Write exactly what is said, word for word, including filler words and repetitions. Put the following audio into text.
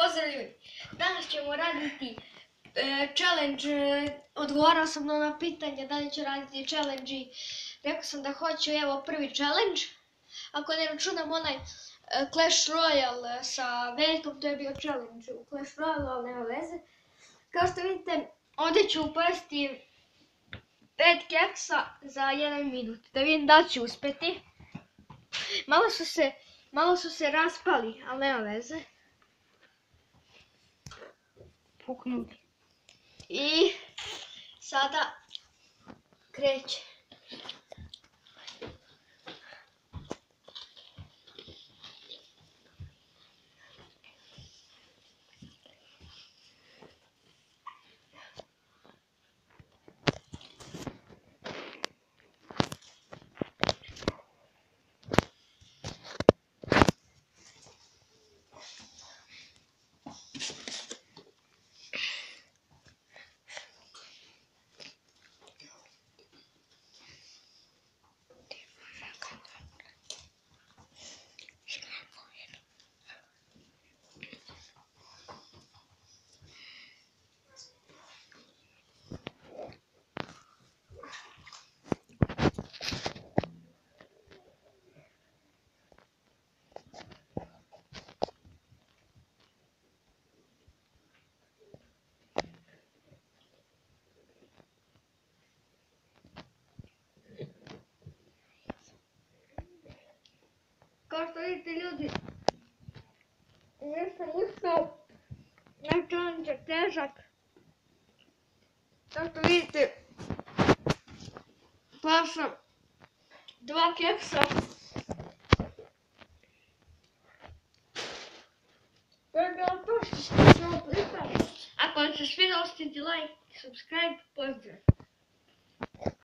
Pozdrav ljudi, danas ćemo raditi e, challenge, e, odgovarao sam na ona pitanja da li ću raditi challenge i rekao sam da hoću, evo prvi challenge. Ako ne računam onaj e, Clash Royale sa Veljkom, to je bio challenge u Clash Royale, ali nema veze. Kao što vidite, ovdje ću upasti pet keksa za jedan minut, da vidim da ću uspjeti. Malo su se, malo su se raspali, ali nema veze. Puknuli. I sada kreće. Kao što vidite ljudi, nisam uspio, naš challenge je težak. Kao što vidite, pao sam dva keksa. To je bilo to što sam htio pripati. Ako vam se svidjelo, ostavite like, subscribe, pozdrav.